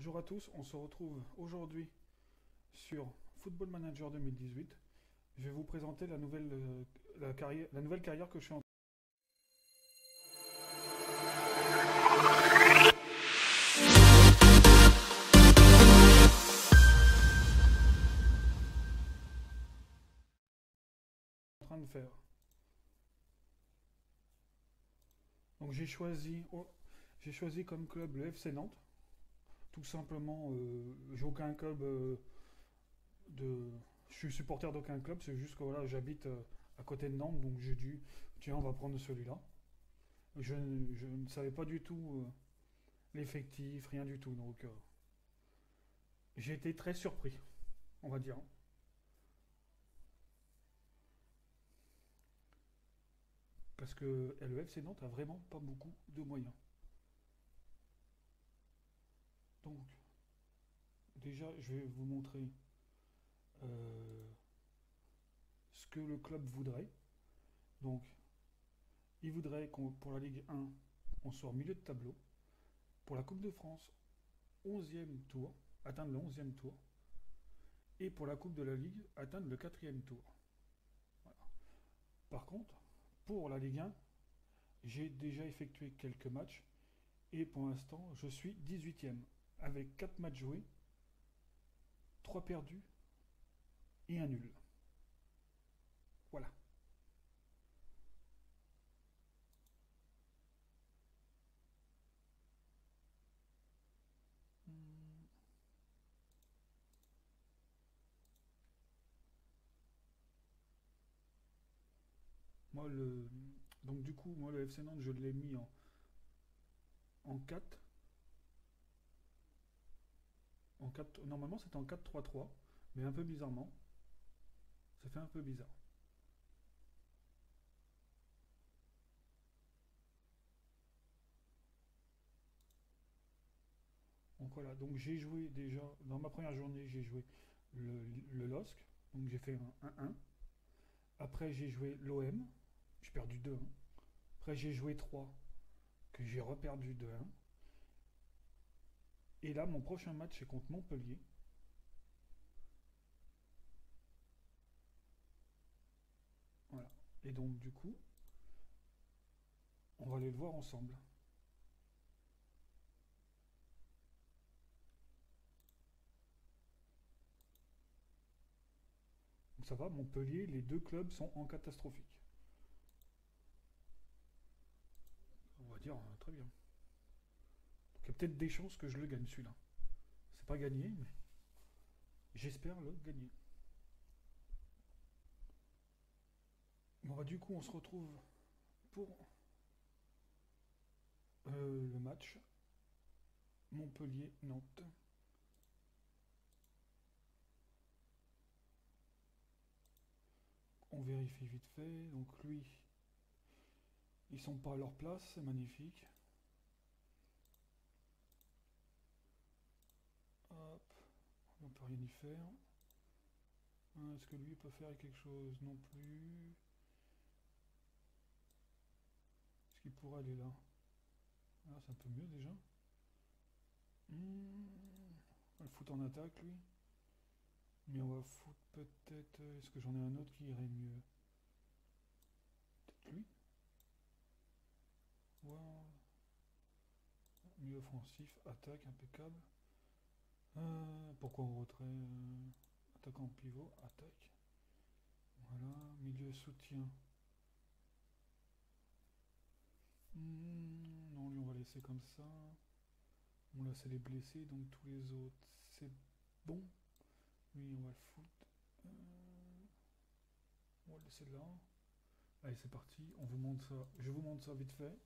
Bonjour à tous, on se retrouve aujourd'hui sur Football Manager 2018. Je vais vous présenter la nouvelle carrière que je suis en train de faire. Donc j'ai choisi comme club le FC Nantes. Tout simplement, j'ai aucun club de. Je suis supporter d'aucun club, c'est juste que voilà, j'habite à côté de Nantes, donc j'ai dit, tiens, on va prendre celui-là. Je ne savais pas du tout l'effectif, rien du tout, donc j'ai été très surpris, on va dire. Parce que le FC Nantes a vraiment pas beaucoup de moyens. Donc, déjà, je vais vous montrer euh, ce que le club voudrait. Donc, il voudrait qu'on, pour la Ligue 1, on soit au milieu de tableau. Pour la Coupe de France, 11e tour, atteindre le 11e tour. Et pour la Coupe de la Ligue, atteindre le 4e tour. Voilà. Par contre, pour la Ligue 1, j'ai déjà effectué quelques matchs. Et pour l'instant, je suis 18e. Avec 4 matchs joués, 3 perdus et un nul. Voilà. Moi, donc du coup, moi, le FC Nantes, je l'ai mis en 4. En 4 normalement, c'était en 4-3-3, mais un peu bizarrement. Ça fait un peu bizarre. Donc voilà, donc j'ai joué déjà, dans ma première journée, j'ai joué le LOSC, donc j'ai fait un 1-1. Après, j'ai joué l'OM, j'ai perdu 2-1. Après, j'ai joué 3, que j'ai reperdu 2-1. Et là, mon prochain match, c'est contre Montpellier. Voilà. Et donc, du coup, on va aller le voir ensemble. Donc ça va, Montpellier, les deux clubs sont en catastrophique. On va dire très bien. Donc il y a peut-être des chances que je le gagne celui-là. C'est pas gagné, mais j'espère le gagner. Bon, bah, du coup, on se retrouve pour le match Montpellier-Nantes. On vérifie vite fait. Donc lui, ils sont pas à leur place, c'est magnifique. Hop, on peut rien y faire. Est-ce que lui peut faire quelque chose? Non plus. Est-ce qu'il pourrait aller là? Ah, c'est un peu mieux déjà. On va le foutre en attaque lui. Mais on va foutre peut-être. Est-ce que j'en ai un autre qui irait mieux? Peut-être lui. Wow. Milieu offensif, attaque, impeccable. Pourquoi en retrait? Attaquant pivot, attaque. Voilà, milieu soutien. Non, lui on va laisser comme ça. Bon là c'est les blessés, donc tous les autres c'est bon. Lui on va le foutre. On va le laisser là. Allez c'est parti, on vous montre ça. Je vous montre ça vite fait.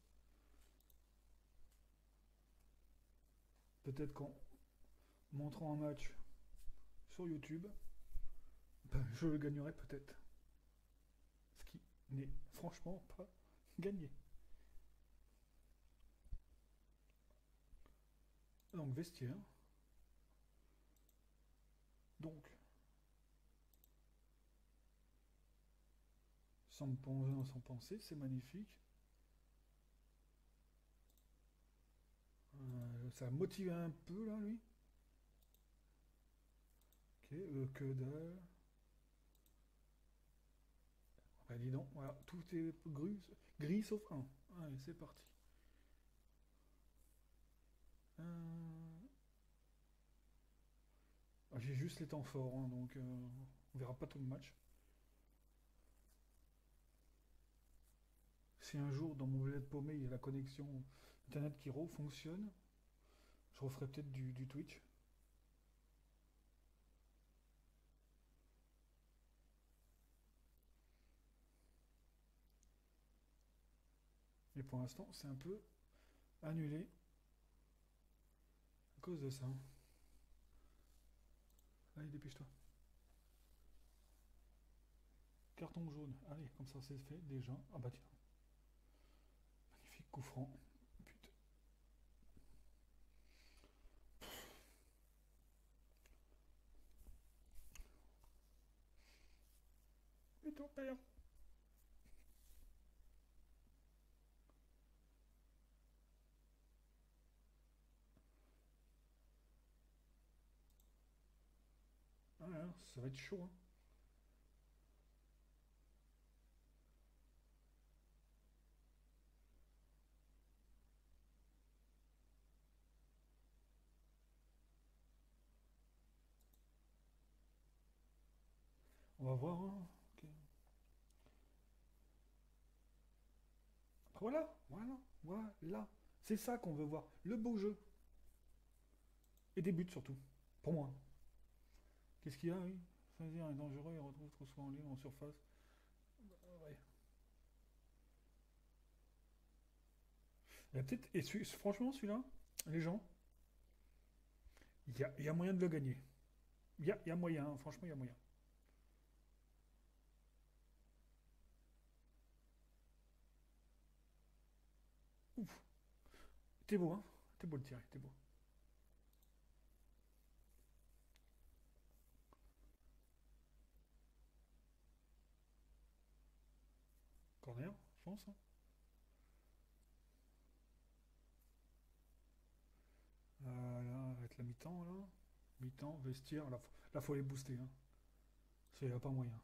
Peut-être qu'en montrant un match sur YouTube, ben, je le gagnerai peut-être. Ce qui n'est franchement pas gagné. Donc vestiaire. Donc, sans penser, c'est magnifique. Ça a motivé un peu là, lui. Que dalle. Bah dis donc, voilà, tout est gris sauf un. Allez, c'est parti. Euh, J'ai juste les temps forts, hein, donc on verra pas tout le match. Si un jour dans mon bled paumé il y a la connexion internet qui fonctionne, je referai peut-être du Twitch. Mais pour l'instant, c'est un peu annulé à cause de ça. Allez, dépêche-toi. Carton jaune. Allez, comme ça c'est fait déjà. Ah bah tiens, magnifique coup franc. Putain. Et ton père. Ah, là, ça va être chaud, hein. On va voir, hein. Ok. Ah, voilà, voilà, voilà. C'est ça qu'on veut voir. Le beau jeu. Et des buts surtout. Pour moi. Qu'est-ce qu'il y a, oui? Fazir est dangereux, il retrouve trop souvent en ligne, en surface. Ouais. Il y a peut-être. Et franchement, celui-là, les gens, il y a moyen de le gagner. Il y a moyen, hein, franchement, il y a moyen. Ouf. T'es beau, hein? T'es beau le tir, t'es beau. Corner, je pense, hein. Là, avec la mi-temps, là. Mi-temps, vestiaire. Là, faut les booster, hein. Parce qu'il n'y a pas moyen.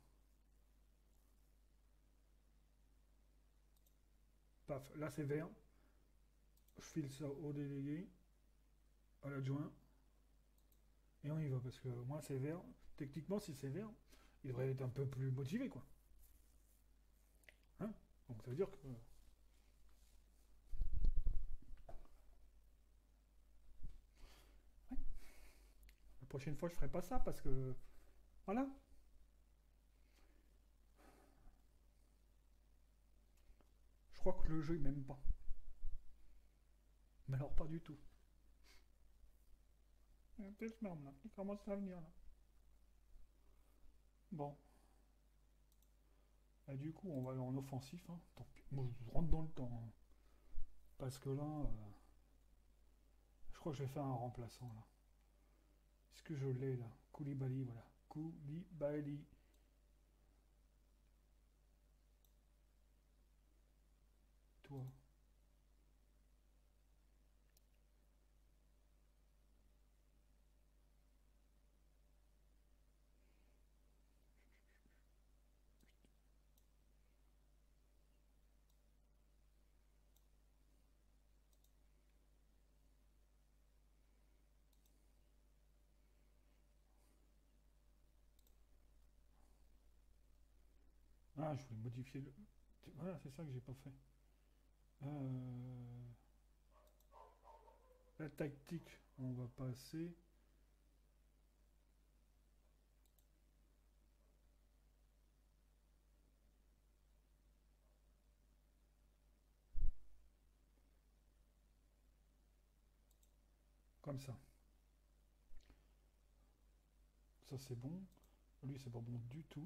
Paf, là, c'est vert. Je file ça au délégué, à l'adjoint. Et on y va, parce que moi, c'est vert. Techniquement, si c'est vert, il devrait être un peu plus motivé, quoi. Hein? Donc, ça veut dire que. Ouais, la prochaine fois, je ferai pas ça, parce que. Voilà. Je crois que le jeu, il m'aime pas. Mais alors, pas du tout. Il y a un peu de merde, là. Il commence à venir, là. Bon. Et du coup, on va aller en offensif, hein. Tant pis. Moi, je rentre dans le temps, hein. Parce que là, je crois que je vais faire un remplaçant, là. Est-ce que je l'ai, là? Koulibaly, voilà. Koulibaly. Toi. Ah, je voulais modifier le. Voilà, c'est ça que j'ai pas fait. Euh, La tactique, on va passer comme ça. Ça, c'est bon. Lui, c'est pas bon du tout.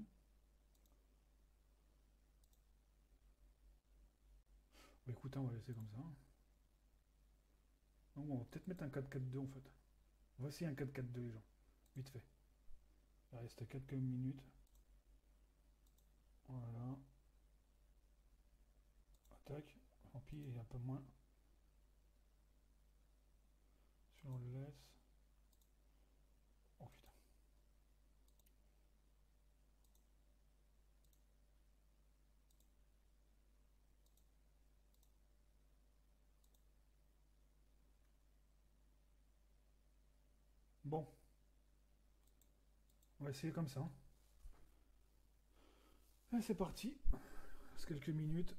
Bah, écoutez, on va laisser comme ça. Donc, on va peut-être mettre un 4-4-2 en fait. Voici un 4-4-2, les gens. Vite fait. Il reste quelques minutes. Voilà. Attaque. Tant pis, il y a un peu moins. Si on le laisse. Oh putain. Bon, on va essayer comme ça. Et c'est parti. Il reste quelques minutes.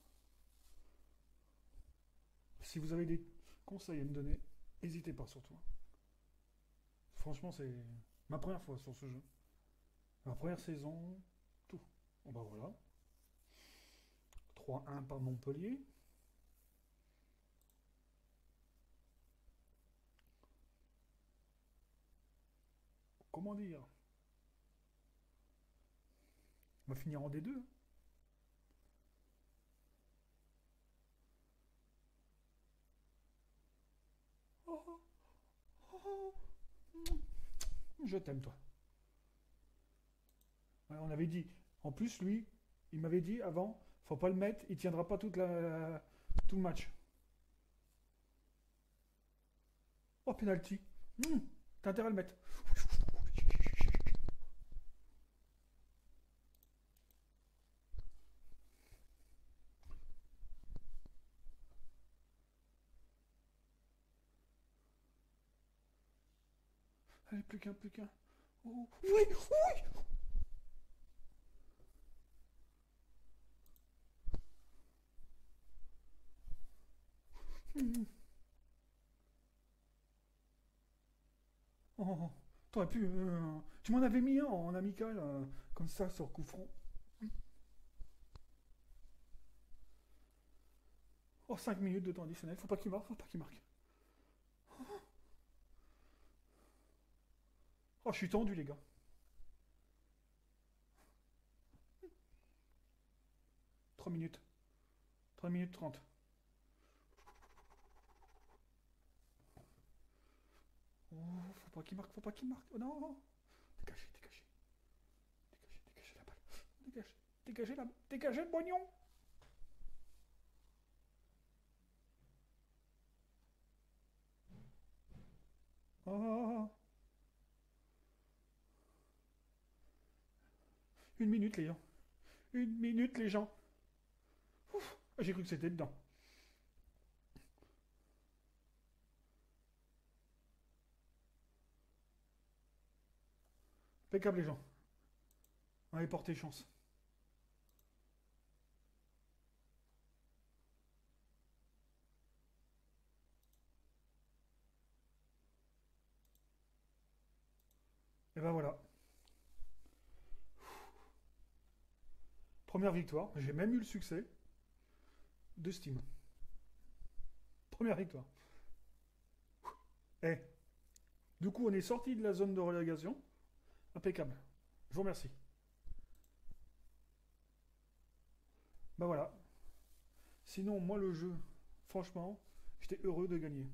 Si vous avez des conseils à me donner, n'hésitez pas surtout. Franchement, c'est ma première fois sur ce jeu. Ma première saison, tout. Bon bah voilà. 3-1 par Montpellier. Comment dire? On va finir en D2. Oh, oh, oh, je t'aime toi. Ouais, on avait dit. En plus, lui, il m'avait dit avant, faut pas le mettre, il tiendra pas tout le match. Oh, penalty. T'as intérêt à le mettre. Allez, plus qu'un, plus qu'un. Oh, oui, oui. Oh, oh. T'aurais pu. Tu m'en avais mis un en amical, comme ça, sur coup franc. Oh, 5 minutes de temps additionnel. Faut pas qu'il marque, faut pas qu'il marque. Oh, je suis tendu, les gars. 3 minutes. 3 minutes 30. Oh, faut pas qu'il marque, faut pas qu'il marque. Oh non, non. Dégagez, dégagez. Dégagez, dégagez la balle. Dégagez, dégagez la balle. Dégagez le boignon. Oh. 1 minute, les gens. 1 minute, les gens. Ouf, j'ai cru que c'était dedans. Impeccable, les gens. On avait porté chance. Et ben voilà. Première victoire. J'ai même eu le succès de Steam. Première victoire. Eh, du coup, on est sorti de la zone de relégation. Impeccable. Je vous remercie. Ben voilà. Sinon, moi, le jeu, franchement, j'étais heureux de gagner.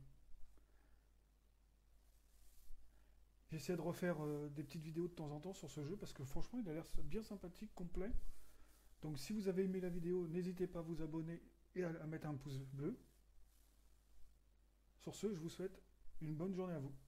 J'essaie de refaire des petites vidéos de temps en temps sur ce jeu parce que franchement, il a l'air bien sympathique, complet. Donc, si vous avez aimé la vidéo, n'hésitez pas à vous abonner et à mettre un pouce bleu. Sur ce, je vous souhaite une bonne journée à vous.